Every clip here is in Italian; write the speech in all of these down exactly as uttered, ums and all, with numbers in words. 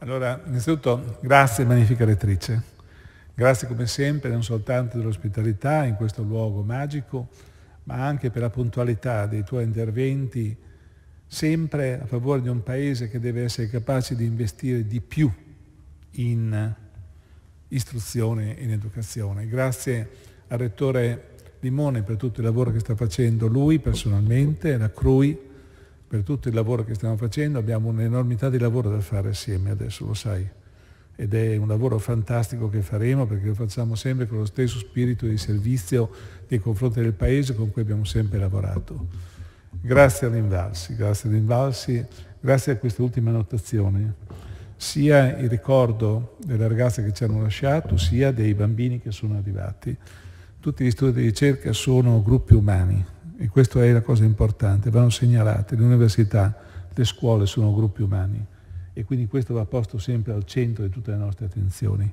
Allora, innanzitutto, grazie magnifica rettrice. Grazie come sempre non soltanto dell'ospitalità in questo luogo magico, ma anche per la puntualità dei tuoi interventi, sempre a favore di un paese che deve essere capace di investire di più in istruzione e in educazione. Grazie al Rettore Limone per tutto il lavoro che sta facendo lui personalmente, la C R U I per tutto il lavoro che stiamo facendo. Abbiamo un'enormità di lavoro da fare assieme adesso, lo sai, ed è un lavoro fantastico che faremo perché lo facciamo sempre con lo stesso spirito di servizio nei confronti del Paese con cui abbiamo sempre lavorato. Grazie all'Invalsi, grazie all'Invalsi, grazie a questa ultima annotazione, sia il ricordo delle ragazze che ci hanno lasciato, sia dei bambini che sono arrivati. Tutti gli studi di ricerca sono gruppi umani e questa è la cosa importante, vanno segnalate, le università, le scuole sono gruppi umani e quindi questo va posto sempre al centro di tutte le nostre attenzioni.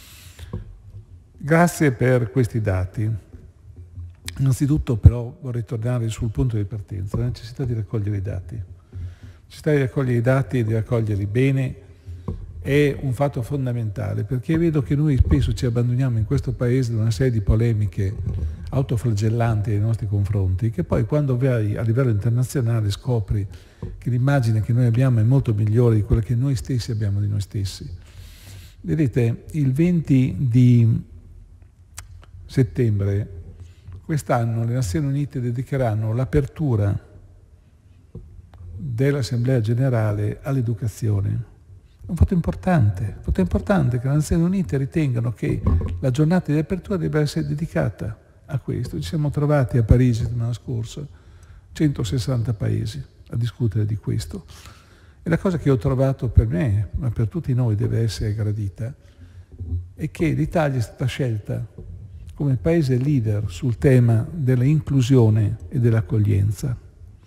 Grazie per questi dati. Innanzitutto però vorrei tornare sul punto di partenza, la necessità di raccogliere i dati. La necessità di raccogliere i dati e di raccoglierli bene è un fatto fondamentale, perché vedo che noi spesso ci abbandoniamo in questo Paese da una serie di polemiche autoflagellanti nei nostri confronti, che poi quando vai a livello internazionale scopri che l'immagine che noi abbiamo è molto migliore di quella che noi stessi abbiamo di noi stessi. Vedete, il venti di settembre quest'anno le Nazioni Unite dedicheranno l'apertura dell'Assemblea Generale all'educazione. È un fatto importante, un fatto importante che le Nazioni Unite ritengano che la giornata di apertura debba essere dedicata a questo. Ci siamo trovati a Parigi la settimana scorsa, centosessanta paesi a discutere di questo. E la cosa che ho trovato per me, ma per tutti noi deve essere gradita, è che l'Italia è stata scelta come paese leader sul tema dell'inclusione e dell'accoglienza.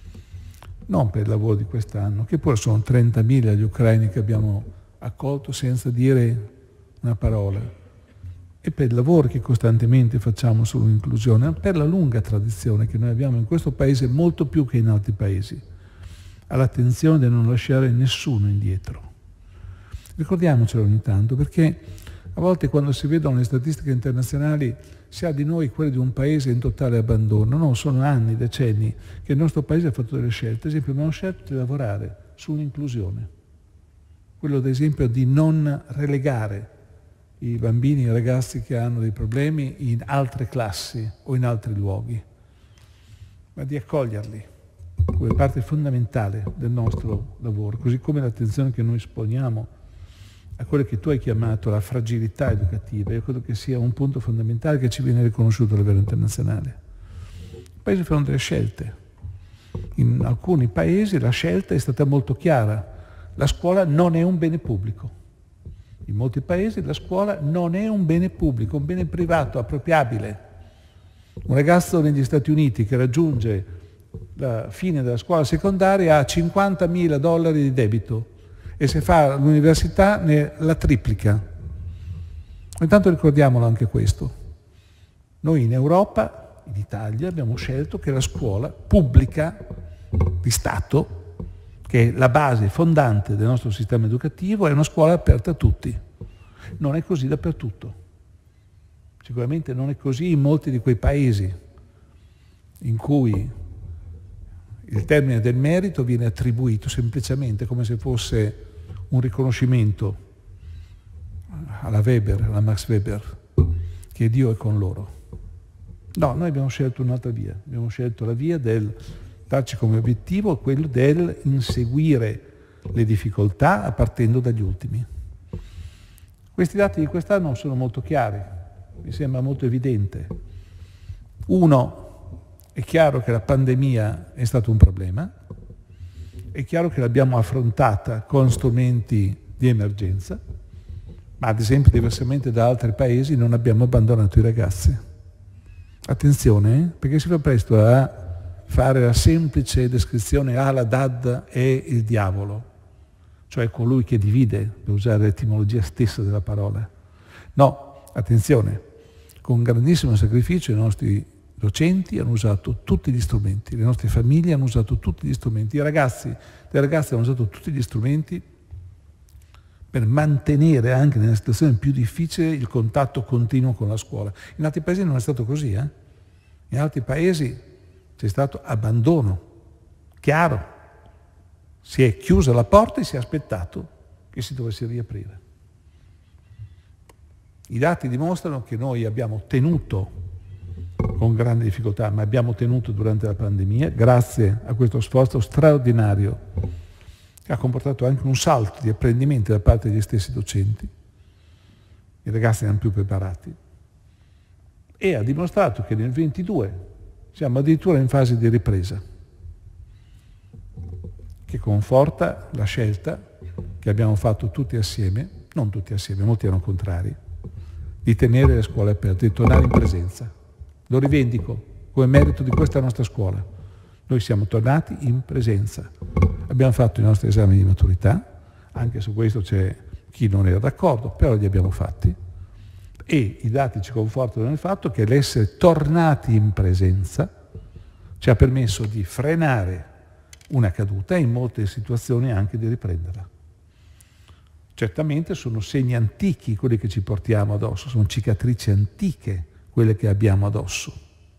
Non per il lavoro di quest'anno, che pure sono trentamila gli ucraini che abbiamo accolto senza dire una parola, e per il lavoro che costantemente facciamo sull'inclusione, per la lunga tradizione che noi abbiamo in questo paese, molto più che in altri paesi, all'attenzione di non lasciare nessuno indietro. Ricordiamocelo ogni tanto, perché a volte quando si vedono le statistiche internazionali si ha di noi quelle di un paese in totale abbandono. No, sono anni, decenni che il nostro paese ha fatto delle scelte. Ad esempio abbiamo scelto di lavorare sull'inclusione. Quello ad esempio di non relegare i bambini e i ragazzi che hanno dei problemi in altre classi o in altri luoghi, ma di accoglierli come parte fondamentale del nostro lavoro, così come l'attenzione che noi esponiamo a quello che tu hai chiamato la fragilità educativa. Io credo che sia un punto fondamentale che ci viene riconosciuto a livello internazionale. I paesi fanno delle scelte. In alcuni paesi la scelta è stata molto chiara. La scuola non è un bene pubblico. In molti paesi la scuola non è un bene pubblico, un bene privato, appropriabile. Un ragazzo negli Stati Uniti che raggiunge la fine della scuola secondaria ha cinquantamila dollari di debito e se fa l'università ne la triplica. Intanto ricordiamolo anche questo. Noi in Europa, in Italia, abbiamo scelto che la scuola pubblica di Stato, che è la base fondante del nostro sistema educativo, è una scuola aperta a tutti. Non è così dappertutto. Sicuramente non è così in molti di quei paesi in cui il termine del merito viene attribuito semplicemente come se fosse un riconoscimento alla Weber, alla Max Weber, che Dio è con loro. No, noi abbiamo scelto un'altra via, abbiamo scelto la via del darci come obiettivo quello del inseguire le difficoltà partendo dagli ultimi. Questi dati di quest'anno sono molto chiari, mi sembra molto evidente. Uno, è chiaro che la pandemia è stato un problema, è chiaro che l'abbiamo affrontata con strumenti di emergenza, ma ad esempio diversamente da altri paesi non abbiamo abbandonato i ragazzi. Attenzione, eh? Perché si fa presto a fare la semplice descrizione, ah, la D A D è il diavolo, cioè colui che divide, per usare l'etimologia stessa della parola. No, attenzione, con grandissimo sacrificio i nostri docenti hanno usato tutti gli strumenti, le nostre famiglie hanno usato tutti gli strumenti, i ragazzi, le ragazze hanno usato tutti gli strumenti per mantenere anche nella situazione più difficile il contatto continuo con la scuola. In altri paesi non è stato così, eh? In altri paesi c'è stato abbandono, chiaro. Si è chiusa la porta e si è aspettato che si dovesse riaprire. I dati dimostrano che noi abbiamo tenuto con grande difficoltà, ma abbiamo tenuto durante la pandemia, grazie a questo sforzo straordinario che ha comportato anche un salto di apprendimento da parte degli stessi docenti. I ragazzi erano più preparati. E ha dimostrato che nel ventidue siamo addirittura in fase di ripresa, che conforta la scelta che abbiamo fatto tutti assieme, non tutti assieme, molti erano contrari, di tenere le scuole aperte, di tornare in presenza. Lo rivendico come merito di questa nostra scuola. Noi siamo tornati in presenza. Abbiamo fatto i nostri esami di maturità, anche su questo c'è chi non era d'accordo, però li abbiamo fatti. E i dati ci confortano nel fatto che l'essere tornati in presenza ci ha permesso di frenare una caduta e in molte situazioni anche di riprenderla. Certamente sono segni antichi quelli che ci portiamo addosso, sono cicatrici antiche quelle che abbiamo addosso.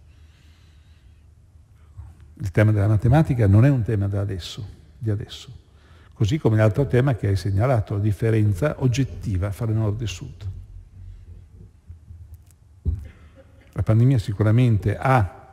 Il tema della matematica non è un tema da adesso, di adesso, così come l'altro tema che hai segnalato, la differenza oggettiva fra nord e sud. La pandemia sicuramente ha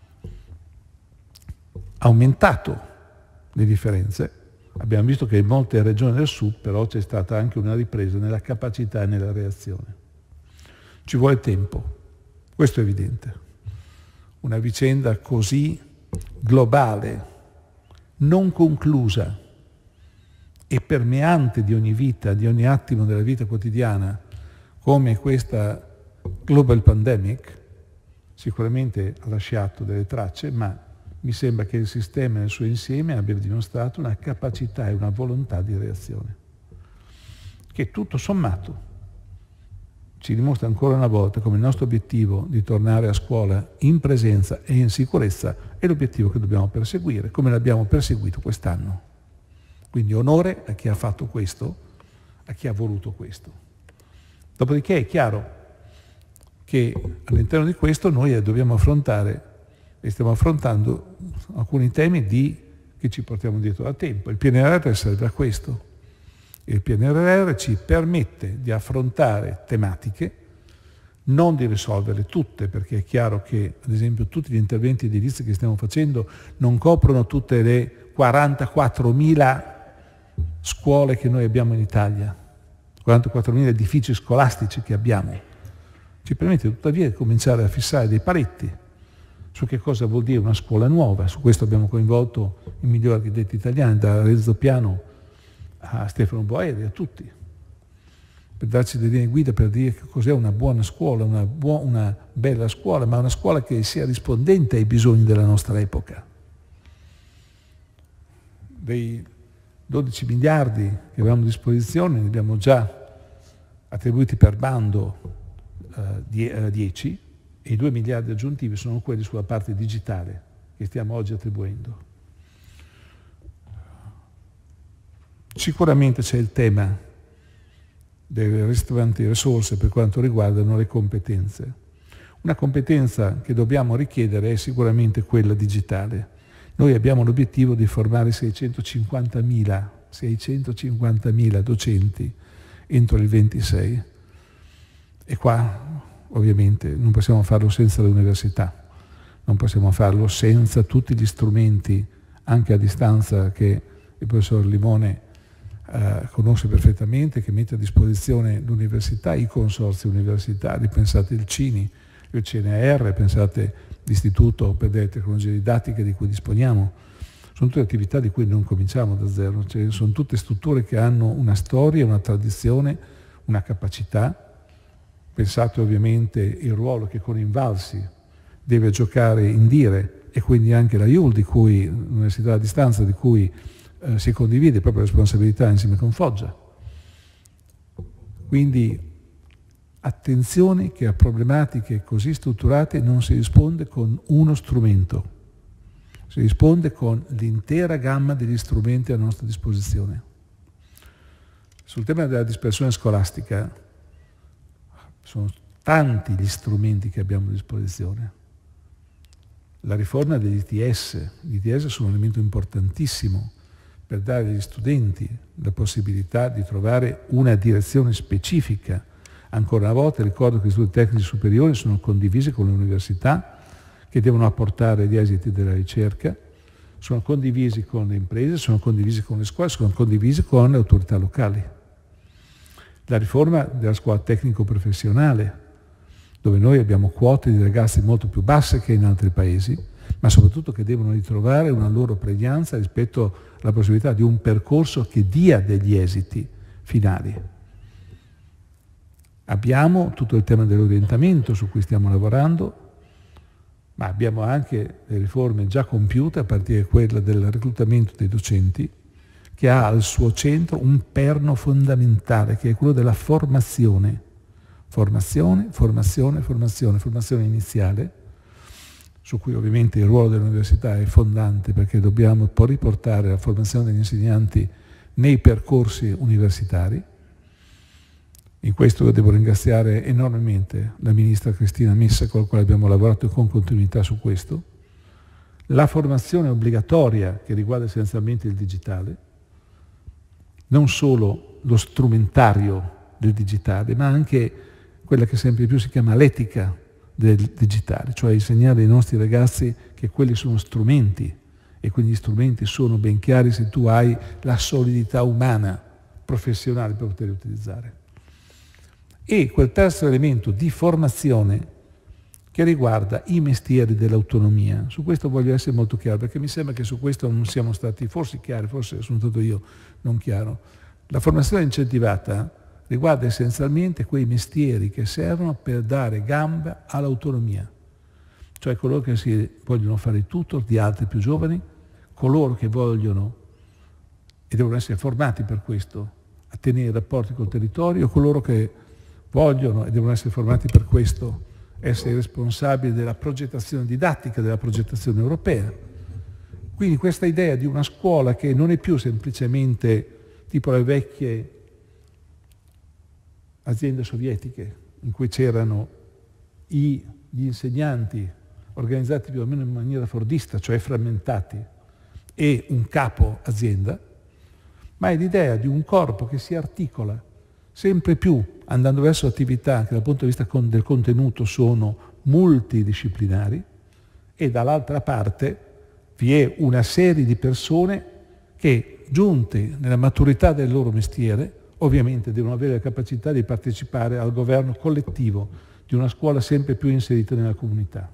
aumentato le differenze. Abbiamo visto che in molte regioni del sud però c'è stata anche una ripresa nella capacità e nella reazione. Ci vuole tempo, questo è evidente. Una vicenda così globale, non conclusa e permeante di ogni vita, di ogni attimo della vita quotidiana, come questa global pandemic, sicuramente ha lasciato delle tracce, ma mi sembra che il sistema nel suo insieme abbia dimostrato una capacità e una volontà di reazione, che tutto sommato ci dimostra ancora una volta come il nostro obiettivo di tornare a scuola in presenza e in sicurezza è l'obiettivo che dobbiamo perseguire, come l'abbiamo perseguito quest'anno. Quindi onore a chi ha fatto questo, a chi ha voluto questo. Dopodiché è chiaro che all'interno di questo noi dobbiamo affrontare e stiamo affrontando alcuni temi di, che ci portiamo dietro da tempo. Il P N R R serve a questo. Il P N R R ci permette di affrontare tematiche, non di risolverle tutte, perché è chiaro che, ad esempio, tutti gli interventi edilizi che stiamo facendo non coprono tutte le quarantaquattromila scuole che noi abbiamo in Italia, quarantaquattromila edifici scolastici che abbiamo. Ci permette tuttavia di cominciare a fissare dei paletti su che cosa vuol dire una scuola nuova. Su questo abbiamo coinvolto i migliori architetti italiani, da Renzo Piano a Stefano Boeri, a tutti, per darci delle linee guida per dire che cos'è una buona scuola, una, buo- una bella scuola, ma una scuola che sia rispondente ai bisogni della nostra epoca. Dei dodici miliardi che avevamo a disposizione, ne abbiamo già attribuiti per bando uh, dieci, e i due miliardi aggiuntivi sono quelli sulla parte digitale che stiamo oggi attribuendo. Sicuramente c'è il tema delle restanti risorse per quanto riguardano le competenze. Una competenza che dobbiamo richiedere è sicuramente quella digitale. Noi abbiamo l'obiettivo di formare seicentocinquantamila docenti entro il ventisei e qua ovviamente non possiamo farlo senza le università, non possiamo farlo senza tutti gli strumenti, anche a distanza, che il professor Limone eh, conosce perfettamente, che mette a disposizione l'università, i consorzi universitari. Pensate il C I N I, il C N R, pensate l'Istituto per le tecnologie didattiche di cui disponiamo. Sono tutte attività di cui non cominciamo da zero, cioè sono tutte strutture che hanno una storia, una tradizione, una capacità. Pensate ovviamente il ruolo che con Invalsi deve giocare Indire e quindi anche la I U L, di cui l'Università a distanza, di cui eh, si condivide proprio la responsabilità insieme con Foggia. Quindi attenzione che a problematiche così strutturate non si risponde con uno strumento, si risponde con l'intera gamma degli strumenti a nostra disposizione. Sul tema della dispersione scolastica sono tanti gli strumenti che abbiamo a disposizione. La riforma degli I T S, gli I T S sono un elemento importantissimo per dare agli studenti la possibilità di trovare una direzione specifica. Ancora una volta ricordo che gli studi tecnici superiori sono condivisi con le università che devono apportare gli esiti della ricerca, sono condivisi con le imprese, sono condivisi con le scuole, sono condivisi con le autorità locali. La riforma della scuola tecnico-professionale, dove noi abbiamo quote di ragazzi molto più basse che in altri paesi, ma soprattutto che devono ritrovare una loro pregnanza rispetto alla possibilità di un percorso che dia degli esiti finali. Abbiamo tutto il tema dell'orientamento su cui stiamo lavorando, ma abbiamo anche le riforme già compiute, a partire da quella del reclutamento dei docenti, che ha al suo centro un perno fondamentale, che è quello della formazione. Formazione, formazione, formazione, formazione iniziale, su cui ovviamente il ruolo dell'università è fondante, perché dobbiamo poi riportare la formazione degli insegnanti nei percorsi universitari. In questo devo ringraziare enormemente la ministra Cristina Missa, con la quale abbiamo lavorato con continuità su questo. La formazione obbligatoria, che riguarda essenzialmente il digitale, non solo lo strumentario del digitale, ma anche quella che sempre più si chiama l'etica del digitale, cioè insegnare ai nostri ragazzi che quelli sono strumenti e quindi gli strumenti sono ben chiari se tu hai la solidità umana, professionale per poterli utilizzare. E quel terzo elemento di formazione che riguarda i mestieri dell'autonomia. Su questo voglio essere molto chiaro, perché mi sembra che su questo non siamo stati forse chiari, forse sono stato io non chiaro. La formazione incentivata riguarda essenzialmente quei mestieri che servono per dare gamba all'autonomia, cioè coloro che si vogliono fare il tutor di altri più giovani, coloro che vogliono e devono essere formati per questo, a tenere rapporti col territorio, coloro che vogliono e devono essere formati per questo, essere responsabili della progettazione didattica, della progettazione europea. Quindi questa idea di una scuola che non è più semplicemente tipo le vecchie aziende sovietiche, in cui c'erano gli insegnanti organizzati più o meno in maniera fordista, cioè frammentati, e un capo azienda, ma è l'idea di un corpo che si articola sempre più andando verso attività che dal punto di vista del contenuto sono multidisciplinari, e dall'altra parte vi è una serie di persone che, giunte nella maturità del loro mestiere, ovviamente devono avere la capacità di partecipare al governo collettivo di una scuola sempre più inserita nella comunità.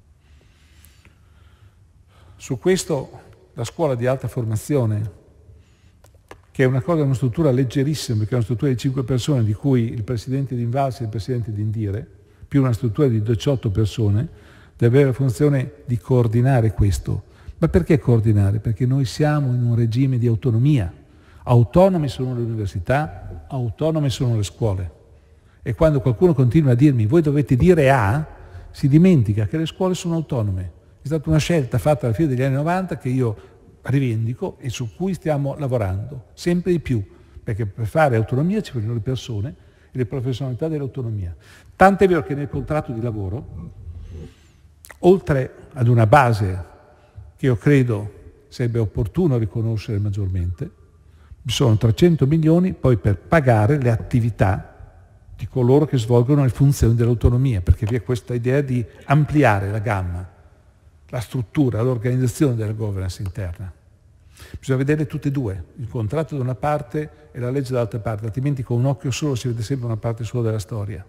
Su questo la scuola di alta formazione, che è una cosa, una struttura leggerissima, perché è una struttura di cinque persone, di cui il presidente di Invalsi e il presidente di Indire, più una struttura di diciotto persone, deve avere la funzione di coordinare questo. Ma perché coordinare? Perché noi siamo in un regime di autonomia. Autonome sono le università, autonome sono le scuole. E quando qualcuno continua a dirmi voi dovete dire A, si dimentica che le scuole sono autonome. È stata una scelta fatta alla fine degli anni novanta che io rivendico e su cui stiamo lavorando sempre di più, perché per fare autonomia ci vogliono le persone e le professionalità dell'autonomia. Tant'è vero che nel contratto di lavoro, oltre ad una base che io credo sarebbe opportuno riconoscere maggiormente, vi sono trecento milioni poi per pagare le attività di coloro che svolgono le funzioni dell'autonomia, perché vi è questa idea di ampliare la gamma, la struttura, l'organizzazione della governance interna. Bisogna vedere tutte e due, il contratto da una parte e la legge dall'altra parte, altrimenti con un occhio solo si vede sempre una parte sola della storia.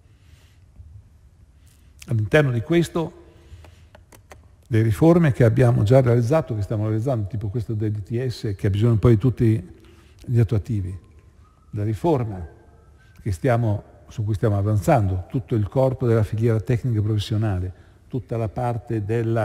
All'interno di questo, le riforme che abbiamo già realizzato, che stiamo realizzando, tipo questo dell'I T S, che ha bisogno poi di tutti gli attuativi, la riforma che stiamo, su cui stiamo avanzando, tutto il corpo della filiera tecnica professionale, tutta la parte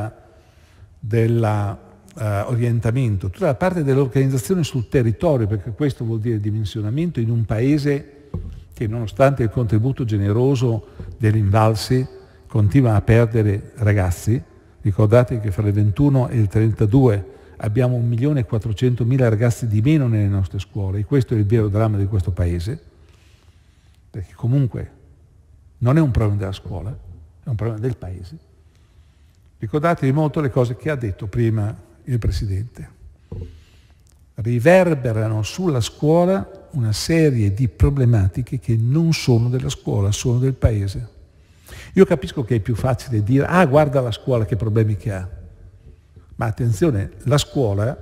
dell'orientamento, uh, tutta la parte dell'organizzazione sul territorio, perché questo vuol dire dimensionamento in un paese che, nonostante il contributo generoso dell'Invalsi, continua a perdere ragazzi. Ricordate che fra il ventuno e il trentadue abbiamo un milione e quattrocentomila ragazzi di meno nelle nostre scuole, e questo è il vero dramma di questo paese, perché comunque non è un problema della scuola, è un problema del paese. Ricordatevi molto le cose che ha detto prima il Presidente. Riverberano sulla scuola una serie di problematiche che non sono della scuola, sono del paese. Io capisco che è più facile dire, ah, guarda la scuola che problemi che ha. Ma attenzione, la scuola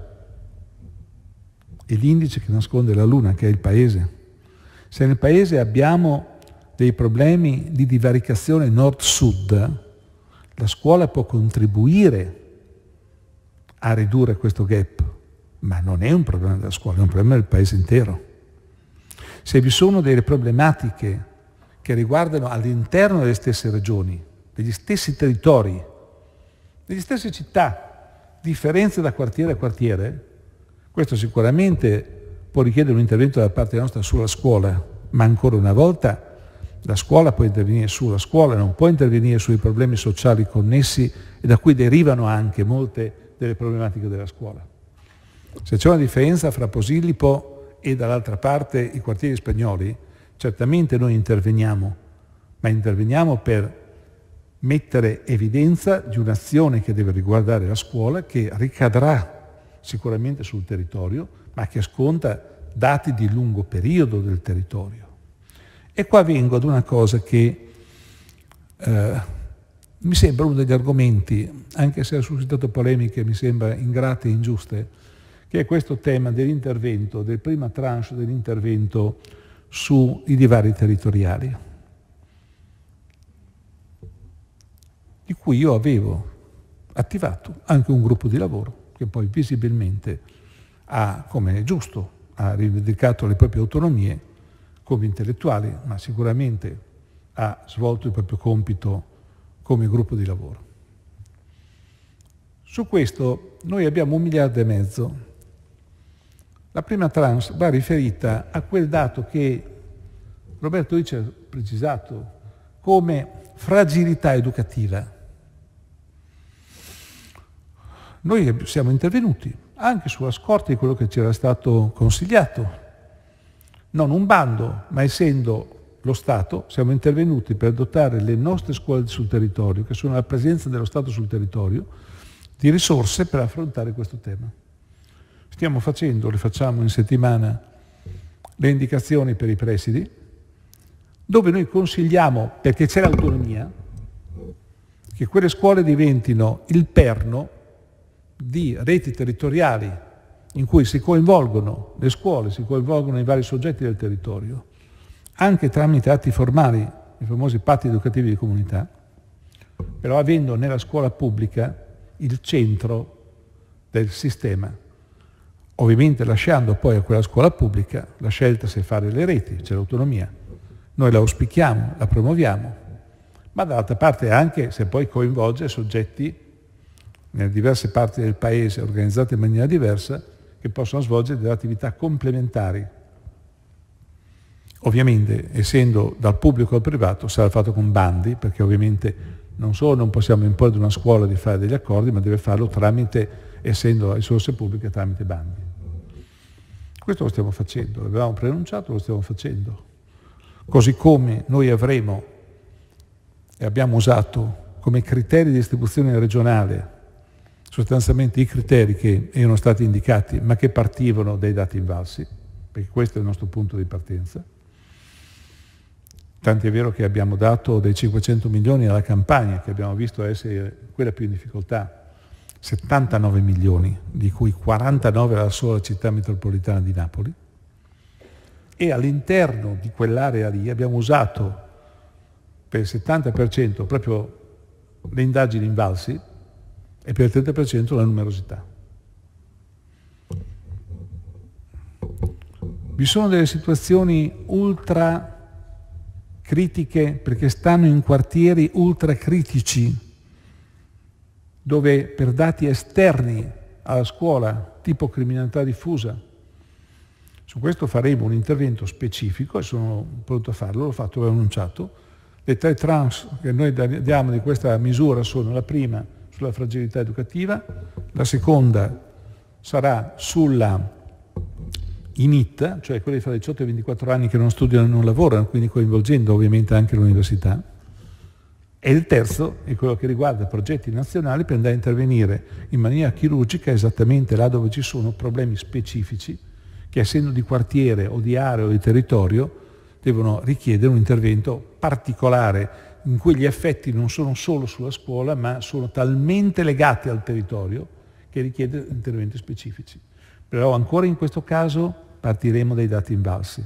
è l'indice che nasconde la luna, che è il paese. Se nel paese abbiamo dei problemi di divaricazione nord-sud, la scuola può contribuire a ridurre questo gap, ma non è un problema della scuola, è un problema del paese intero. Se vi sono delle problematiche che riguardano all'interno delle stesse regioni, degli stessi territori, delle stesse città, differenze da quartiere a quartiere, questo sicuramente può richiedere un intervento da parte nostra sulla scuola, ma ancora una volta la scuola può intervenire sulla scuola, non può intervenire sui problemi sociali connessi e da cui derivano anche molte delle problematiche della scuola. Se c'è una differenza fra Posillipo e dall'altra parte i quartieri spagnoli, certamente noi interveniamo, ma interveniamo per mettere evidenza di un'azione che deve riguardare la scuola, che ricadrà sicuramente sul territorio, ma che sconta dati di lungo periodo del territorio. E qua vengo ad una cosa che eh, mi sembra uno degli argomenti, anche se ha suscitato polemiche, mi sembra ingrate e ingiuste, che è questo tema dell'intervento, del prima tranche dell'intervento sui divari territoriali, di cui io avevo attivato anche un gruppo di lavoro che poi visibilmente ha, come è giusto, ha rivendicato le proprie autonomie come intellettuali, ma sicuramente ha svolto il proprio compito come gruppo di lavoro. Su questo noi abbiamo un miliardo e mezzo. La prima tranche va riferita a quel dato che Roberto Ricci ha precisato come fragilità educativa. Noi siamo intervenuti anche sulla scorta di quello che ci era stato consigliato. Non un bando, ma essendo lo Stato, siamo intervenuti per dotare le nostre scuole sul territorio, che sono la presenza dello Stato sul territorio, di risorse per affrontare questo tema. Stiamo facendo, le facciamo in settimana, le indicazioni per i presidi, dove noi consigliamo, perché c'è l'autonomia, che quelle scuole diventino il perno di reti territoriali in cui si coinvolgono le scuole, si coinvolgono i vari soggetti del territorio, anche tramite atti formali, i famosi patti educativi di comunità, però avendo nella scuola pubblica il centro del sistema, ovviamente lasciando poi a quella scuola pubblica la scelta se fare le reti, c'è l'autonomia. Noi la auspichiamo, la promuoviamo, ma dall'altra parte anche se poi coinvolge soggetti nelle diverse parti del paese organizzati in maniera diversa che possono svolgere delle attività complementari. Ovviamente, essendo dal pubblico al privato, sarà fatto con bandi, perché ovviamente non solo non possiamo imporre ad una scuola di fare degli accordi, ma deve farlo tramite, essendo risorse pubbliche, tramite bandi. Questo lo stiamo facendo, l'avevamo preannunciato, lo stiamo facendo. Così come noi avremo e abbiamo usato come criteri di distribuzione regionale sostanzialmente i criteri che erano stati indicati ma che partivano dai dati invalsi, perché questo è il nostro punto di partenza. Tanto è vero che abbiamo dato dei cinquecento milioni alla Campania, che abbiamo visto essere quella più in difficoltà, settantanove milioni, di cui quarantanove alla sola città metropolitana di Napoli, e all'interno di quell'area lì abbiamo usato per il settanta per cento proprio le indagini invalsi e per il trenta per cento la numerosità. Vi sono delle situazioni ultra critiche perché stanno in quartieri ultra critici dove per dati esterni alla scuola, tipo criminalità diffusa, su questo faremo un intervento specifico e sono pronto a farlo, l'ho fatto, l'ho annunciato. Le tre tranche che noi diamo di questa misura sono la prima sulla fragilità educativa, la seconda sarà sulla I N I T, cioè quelli fra diciotto e ventiquattro anni che non studiano e non lavorano, quindi coinvolgendo ovviamente anche l'università. E il terzo è quello che riguarda progetti nazionali per andare a intervenire in maniera chirurgica esattamente là dove ci sono problemi specifici che, essendo di quartiere o di area o di territorio, devono richiedere un intervento particolare in cui gli effetti non sono solo sulla scuola, ma sono talmente legati al territorio che richiede interventi specifici. Però ancora in questo caso partiremo dai dati invalsi.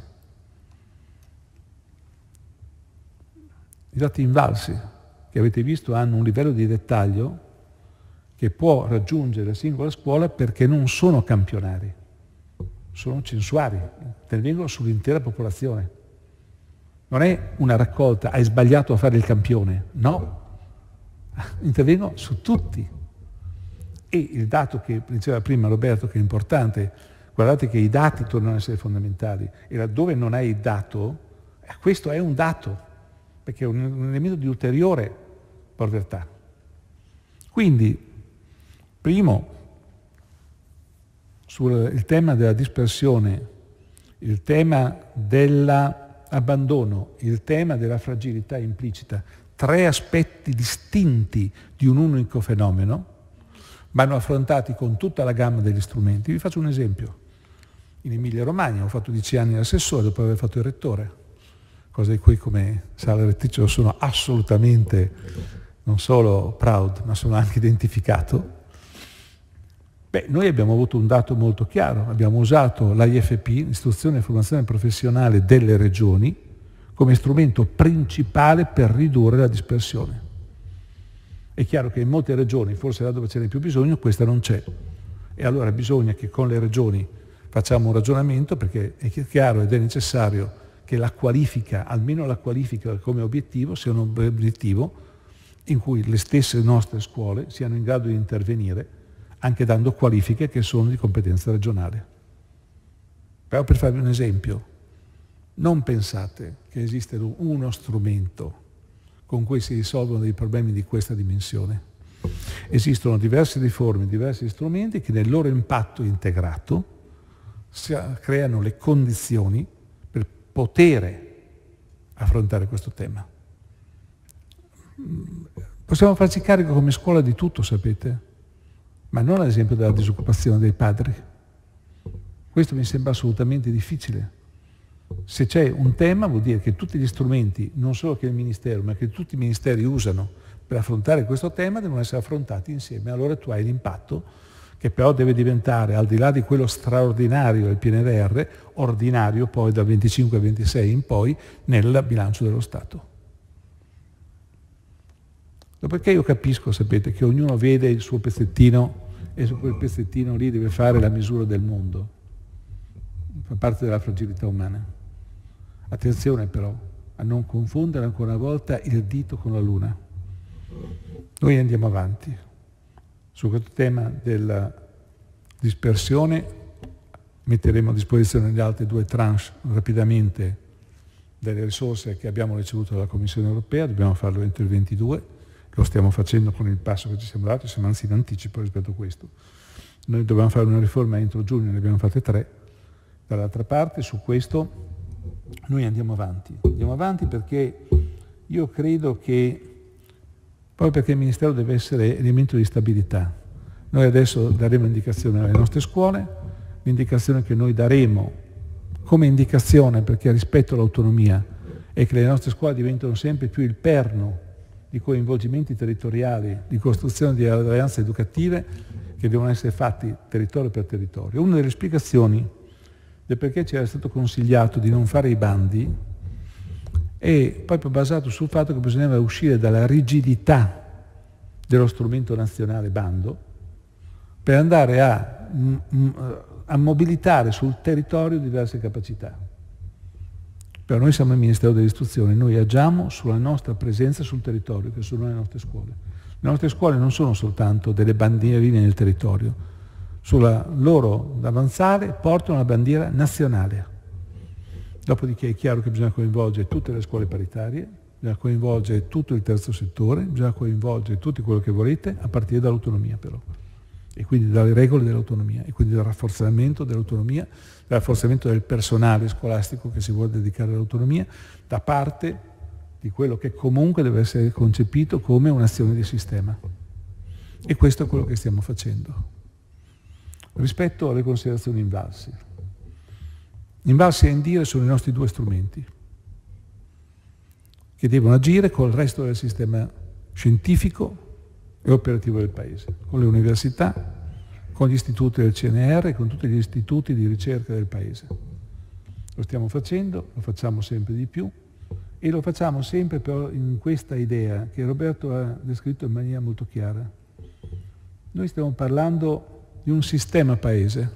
I dati invalsi che avete visto hanno un livello di dettaglio che può raggiungere la singola scuola perché non sono campionari, sono censuari, intervengono sull'intera popolazione. Non è una raccolta, hai sbagliato a fare il campione, no, intervengono su tutti. E il dato che diceva prima Roberto, che è importante, guardate che i dati tornano a essere fondamentali, e laddove non hai il dato, questo è un dato, perché è un, un elemento di ulteriore povertà. Quindi, primo, sul tema della dispersione, il tema dell'abbandono, il tema della fragilità implicita, tre aspetti distinti di un unico fenomeno, vanno affrontati con tutta la gamma degli strumenti. Vi faccio un esempio. In Emilia-Romagna ho fatto dieci anni l'assessore dopo aver fatto il rettore, cosa di cui come sala rettrice sono assolutamente non solo proud, ma sono anche identificato. Beh, noi abbiamo avuto un dato molto chiaro, abbiamo usato l'A I F P, l'Istruzione e Formazione Professionale delle Regioni, come strumento principale per ridurre la dispersione. È chiaro che in molte regioni, forse là dove ce n'è più bisogno, questa non c'è. E allora bisogna che con le regioni facciamo un ragionamento, perché è chiaro ed è necessario che la qualifica, almeno la qualifica come obiettivo, sia un obiettivo in cui le stesse nostre scuole siano in grado di intervenire, anche dando qualifiche che sono di competenza regionale. Però per farvi un esempio, non pensate che esiste uno strumento con cui si risolvono dei problemi di questa dimensione. Esistono diverse riforme, diversi strumenti che nel loro impatto integrato creano le condizioni per poter affrontare questo tema. Possiamo farci carico come scuola di tutto, sapete, ma non ad esempio della disoccupazione dei padri. Questo mi sembra assolutamente difficile. Se c'è un tema vuol dire che tutti gli strumenti, non solo che il Ministero, ma che tutti i ministeri usano per affrontare questo tema, devono essere affrontati insieme. Allora tu hai l'impatto che però deve diventare, al di là di quello straordinario del P N R R, ordinario poi dal venticinque al ventisei in poi nel bilancio dello Stato. Dopodiché io capisco, sapete, che ognuno vede il suo pezzettino e su quel pezzettino lì deve fare la misura del mondo. Fa parte della fragilità umana. Attenzione però a non confondere ancora una volta il dito con la luna. Noi andiamo avanti. Su questo tema della dispersione metteremo a disposizione le altre due tranche rapidamente delle risorse che abbiamo ricevuto dalla Commissione Europea, dobbiamo farlo entro il ventidue. Lo stiamo facendo con il passo che ci siamo dati, siamo anzi in anticipo rispetto a questo. Noi dobbiamo fare una riforma entro giugno, ne abbiamo fatte tre. Dall'altra parte, su questo, noi andiamo avanti. Andiamo avanti perché io credo che, proprio perché il Ministero deve essere elemento di stabilità, noi adesso daremo indicazione alle nostre scuole, l'indicazione che noi daremo come indicazione, perché rispetto all'autonomia, è che le nostre scuole diventano sempre più il perno di coinvolgimenti territoriali, di costruzione di alleanze educative che devono essere fatti territorio per territorio. Una delle spiegazioni del perché ci era stato consigliato di non fare i bandi è proprio basato sul fatto che bisognava uscire dalla rigidità dello strumento nazionale bando per andare a, a mobilitare sul territorio diverse capacità. Però noi siamo il Ministero dell'Istruzione, noi agiamo sulla nostra presenza sul territorio, che sono le nostre scuole. Le nostre scuole non sono soltanto delle bandierine nel territorio, sulla loro avanzare portano una bandiera nazionale. Dopodiché è chiaro che bisogna coinvolgere tutte le scuole paritarie, bisogna coinvolgere tutto il terzo settore, bisogna coinvolgere tutto quello che volete, a partire dall'autonomia però. e quindi dalle regole dell'autonomia, e quindi dal rafforzamento dell'autonomia, dal rafforzamento del personale scolastico che si vuole dedicare all'autonomia, da parte di quello che comunque deve essere concepito come un'azione di sistema. E questo è quello che stiamo facendo. Rispetto alle considerazioni invalsi. Invalsi e indire sono i nostri due strumenti, che devono agire col resto del sistema scientifico e operativo del Paese, con le università, con gli istituti del C N R e con tutti gli istituti di ricerca del Paese. Lo stiamo facendo, lo facciamo sempre di più e lo facciamo sempre però in questa idea che Roberto ha descritto in maniera molto chiara. Noi stiamo parlando di un sistema Paese,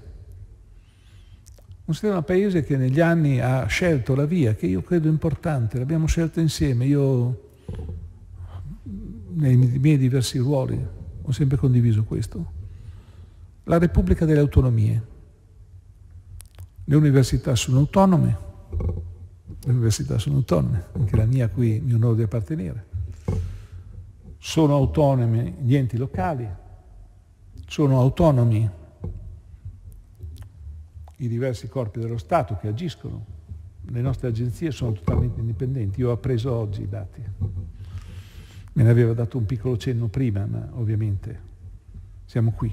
un sistema Paese che negli anni ha scelto la via, che io credo importante, l'abbiamo scelta insieme. Io nei miei diversi ruoli ho sempre condiviso questo. La Repubblica delle Autonomie. Le università sono autonome, le università sono autonome, anche la mia qui mi onoro di appartenere. Sono autonome gli enti locali, sono autonomi i diversi corpi dello Stato che agiscono. Le nostre agenzie sono totalmente indipendenti. Io ho appreso oggi i dati. Me ne aveva dato un piccolo cenno prima, ma ovviamente siamo qui.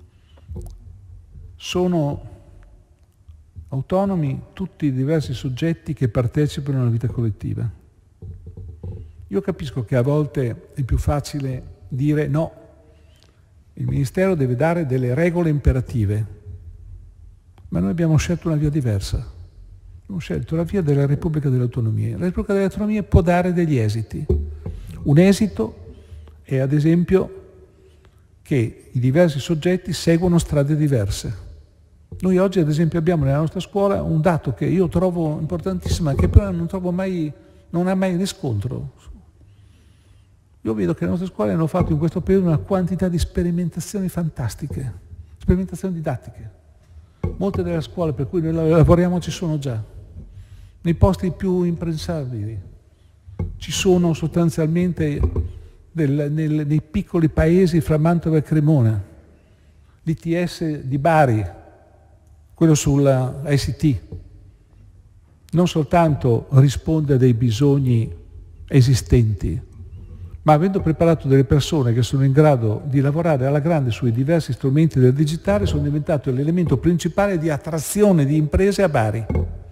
Sono autonomi tutti i diversi soggetti che partecipano alla vita collettiva. Io capisco che a volte è più facile dire no, il Ministero deve dare delle regole imperative, ma noi abbiamo scelto una via diversa. Abbiamo scelto la via della Repubblica delle Autonomie. La Repubblica delle Autonomie può dare degli esiti. Un esito è ad esempio che i diversi soggetti seguono strade diverse. Noi oggi ad esempio abbiamo nella nostra scuola un dato che io trovo importantissimo, che però non trovo mai, non ha mai riscontro. Io vedo che le nostre scuole hanno fatto in questo periodo una quantità di sperimentazioni fantastiche, sperimentazioni didattiche. Molte delle scuole per cui noi lavoriamo ci sono già, nei posti più impensabili. Ci sono sostanzialmente del, nel, nei piccoli paesi fra Mantova e Cremona, l'I T S di Bari, quello sulla I C T, non soltanto risponde a dei bisogni esistenti, ma avendo preparato delle persone che sono in grado di lavorare alla grande sui diversi strumenti del digitale, sono diventato l'elemento principale di attrazione di imprese a Bari.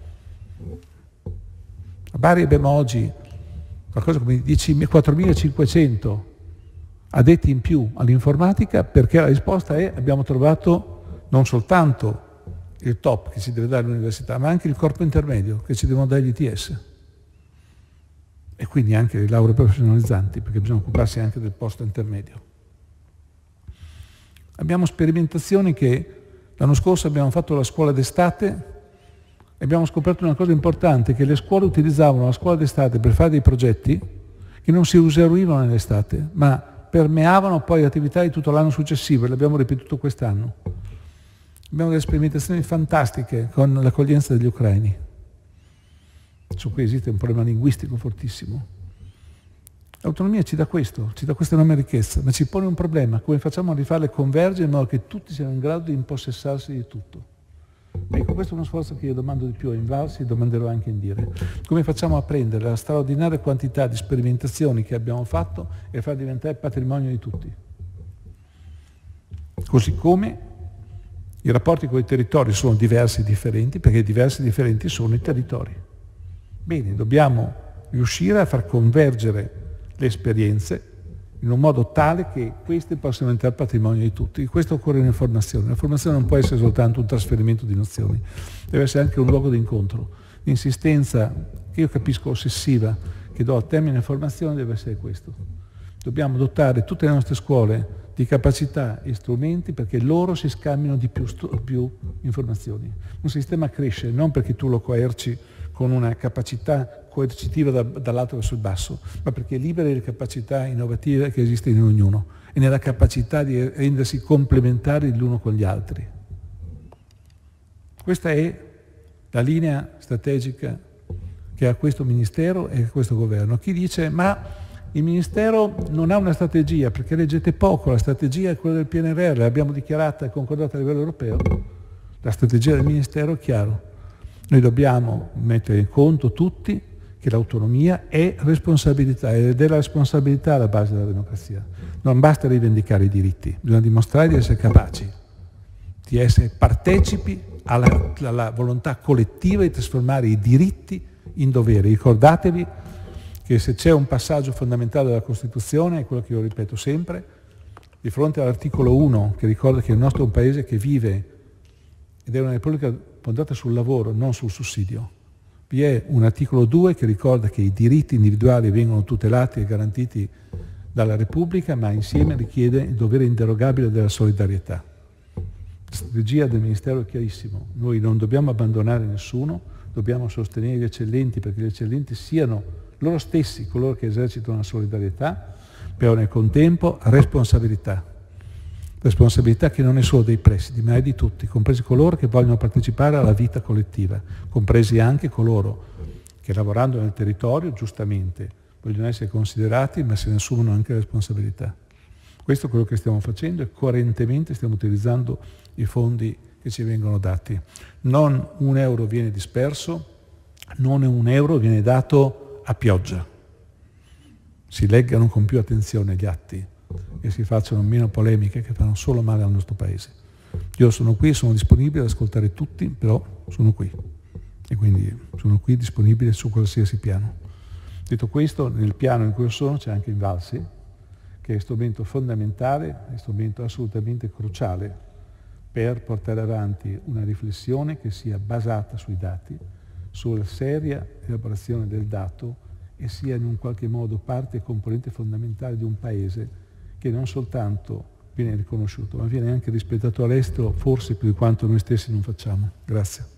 A Bari abbiamo oggi qualcosa come quattromilacinquecento addetti in più all'informatica, perché la risposta è: abbiamo trovato non soltanto il top che ci deve dare l'università, ma anche il corpo intermedio che ci devono dare gli I T S. E quindi anche le lauree professionalizzanti, perché bisogna occuparsi anche del posto intermedio. Abbiamo sperimentazioni che l'anno scorso abbiamo fatto la scuola d'estate e abbiamo scoperto una cosa importante, che le scuole utilizzavano la scuola d'estate per fare dei progetti che non si eseguivano nell'estate, ma permeavano poi le attività di tutto l'anno successivo, e l'abbiamo ripetuto quest'anno. Abbiamo delle sperimentazioni fantastiche con l'accoglienza degli ucraini, su cui esiste un problema linguistico fortissimo. L'autonomia ci dà questo, ci dà questa enorme ricchezza, ma ci pone un problema: come facciamo a rifarle convergere in modo che tutti siano in grado di impossessarsi di tutto? Ecco, questo è uno sforzo che io domando di più a Invalsi e domanderò anche in Dire. Come facciamo a prendere la straordinaria quantità di sperimentazioni che abbiamo fatto e far diventare patrimonio di tutti? Così come i rapporti con i territori sono diversi e differenti, perché diversi e differenti sono i territori. Bene, dobbiamo riuscire a far convergere le esperienze in un modo tale che queste possano diventare patrimonio di tutti. E questo occorre un'informazione. La formazione non può essere soltanto un trasferimento di nozioni, deve essere anche un luogo di incontro. L'insistenza, che io capisco ossessiva, che do al termine formazione deve essere questo. Dobbiamo dotare tutte le nostre scuole di capacità e strumenti perché loro si scambino di più, più informazioni. Un sistema cresce non perché tu lo coerci con una capacità coercitiva da, dall'alto verso il basso, ma perché libera le capacità innovative che esistono in ognuno e nella capacità di rendersi complementari l'uno con gli altri. Questa è la linea strategica che ha questo Ministero e questo Governo. Chi dice ma Il Ministero non ha una strategia, perché leggete poco, la strategia è quella del P N R R, l'abbiamo dichiarata e concordata a livello europeo. La strategia del Ministero è chiara. Noi dobbiamo mettere in conto tutti che l'autonomia è responsabilità ed è la responsabilità alla base della democrazia. Non basta rivendicare i diritti, bisogna dimostrare di essere capaci, di essere partecipi alla, alla volontà collettiva di trasformare i diritti in doveri. Ricordatevi che se c'è un passaggio fondamentale della Costituzione, è quello che io ripeto sempre, di fronte all'articolo uno che ricorda che il nostro è un paese che vive ed è una repubblica fondata sul lavoro, non sul sussidio. Vi è un articolo due che ricorda che i diritti individuali vengono tutelati e garantiti dalla Repubblica, ma insieme richiede il dovere inderogabile della solidarietà. La strategia del Ministero è chiarissimo, noi non dobbiamo abbandonare nessuno, dobbiamo sostenere gli eccellenti perché gli eccellenti siano loro stessi coloro che esercitano la solidarietà, però nel contempo responsabilità. Responsabilità che non è solo dei presidi, ma è di tutti, compresi coloro che vogliono partecipare alla vita collettiva, compresi anche coloro che lavorando nel territorio, giustamente, vogliono essere considerati, ma se ne assumono anche responsabilità. Questo è quello che stiamo facendo e coerentemente stiamo utilizzando i fondi che ci vengono dati. Non un euro viene disperso, non un euro viene dato a pioggia. Si leggano con più attenzione gli atti e si facciano meno polemiche che fanno solo male al nostro Paese. Io sono qui, sono disponibile ad ascoltare tutti, però sono qui e quindi sono qui disponibile su qualsiasi piano. Detto questo, nel piano in cui sono c'è anche Invalsi, che è strumento fondamentale, è strumento assolutamente cruciale per portare avanti una riflessione che sia basata sui dati, sulla seria elaborazione del dato e sia in un qualche modo parte e componente fondamentale di un Paese che non soltanto viene riconosciuto, ma viene anche rispettato all'estero, forse più di quanto noi stessi non facciamo. Grazie.